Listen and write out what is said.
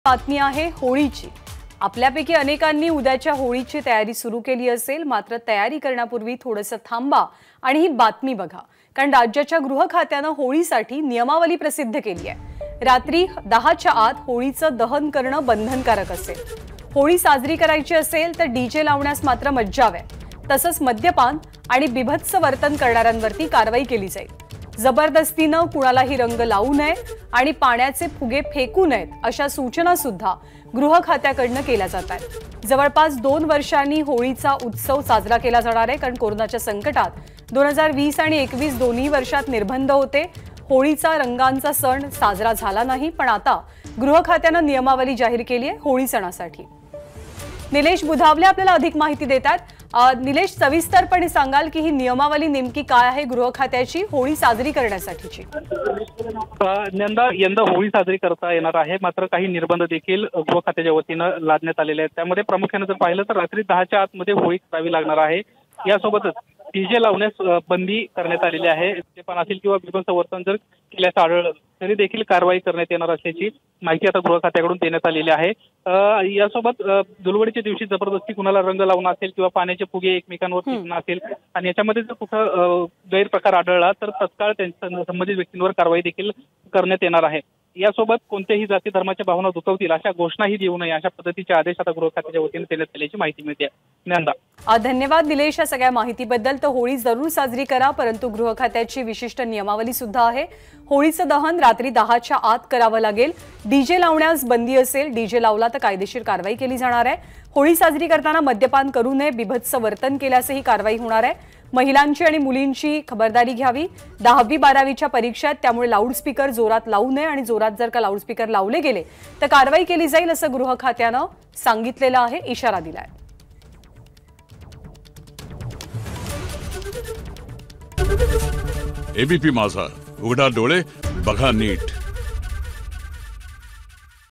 बातमी आहे होळीची। आपल्यापैकी अनेकांनी उद्याच्या होळीची तयारी सुरू केली असेल, मात्र तयारी करण्यापूर्वी थोडंसं थांबा आणि ही बातमी बघा, कारण राज्याच्या गृह खात्यानं होळीसाठी नियमावली प्रसिद्ध केली आहे। रात्री 10च्या आत होळीचं दहन करणं बंधनकारक असेल। होळी साजरी करायची असेल तर डीजे लावण्यास मात्र मज्जाव आहे। तसंच मद्यपान आणि बिभत्स वर्तन करणाऱ्यांवरती कारवाई केली जाईल। जबरदस्तीनं कुणालाही रंग लावू नये आणि पाण्याचे फुगे फेकू नयेत अशा सूचना सुद्धा गृह खात्याकडनं केल्या जात आहेत। जवळपास 2 वर्षांनी होळीचा उत्सव साजरा केला जाणार आहे, कारण कोरोनाच्या संकटात 2020 आणि 21 दोन्ही वर्षात निर्बंध होते। होळीचा रंगांचा सण साजरा झाला नाही, पण आता गृह खात्यानं नियमावली जाहीर केली आहे होळी सणासाठी। निलेश बुधावले आपल्याला अधिक माहिती देतात। निलेश, सविस्तरपणे सांगाल की ही नियमावली नेमकी काय आहे गृह खात्याची होळी साजरी करण्यासाठीची? यंदा होळी साजरी करता येणार आहे, मात्र काही निर्बंध देखील गृह खात्याच्या वतीनं लादण्यात आलेले आहेत। त्यामध्ये प्रामुख्याने जर पाहिलं तर रात्री 10च्या आतमध्ये होळी करावी लागणार आहे। यासोबतच डीजे लावण्यास बंदी करण्यात आलेली आहे। ते पण असेल किंवा बिभत्स वर्तन जर केल्यास आढळलं तरी देखील कारवाई करण्यात येणार असल्याची माहिती आता गृह खात्याकडून देण्यात आलेली आहे। यासोबत धुळवडीच्या दिवशी जबरदस्ती कुणाला रंग लावणं असेल किंवा पाण्याचे फुगे एकमेकांवर फेकणं असेल आणि याच्यामध्ये जर कुठं गैरप्रकार आढळला तर तत्काळ त्यांच्या संबंधित व्यक्तींवर कारवाई देखील करण्यात येणार आहे। यासोबत कोणत्याही जाती धर्माच्या भावना दुखावतील अशा घोषणाही देऊ नये अशा पद्धतीचे आदेश आता गृह खात्याच्या वतीने देण्यात आल्याची माहिती मिळते। धन्यवाद निलेश या सगळ्या माहितीबद्दल। तर होळी जरूर साजरी करा, परंतु गृह खात्याची विशिष्ट नियमावली सुद्धा आहे। होळीचं दहन रात्री 10च्या आत करावं लागेल। डीजे लावण्यास बंदी असेल, डीजे लावला तर कायदेशीर कारवाई केली जाणार आहे। होळी साजरी करताना मद्यपान करू नये, बिभत्स वर्तन केल्यासही कारवाई होणार आहे। महिलांची आणि मुलींची खबरदारी घ्यावी। 10वी 12वीच्या परीक्षा आहेत, त्यामुळे लाऊडस्पीकर जोरात लावू नये आणि जोरात जर का लाऊडस्पीकर लावले गेले तर कारवाई केली जाईल असं गृह खात्यानं सांगितलेलं आहे, इशारा दिलाय। एबीपी माझा, उघडा डोळे बघा नीट।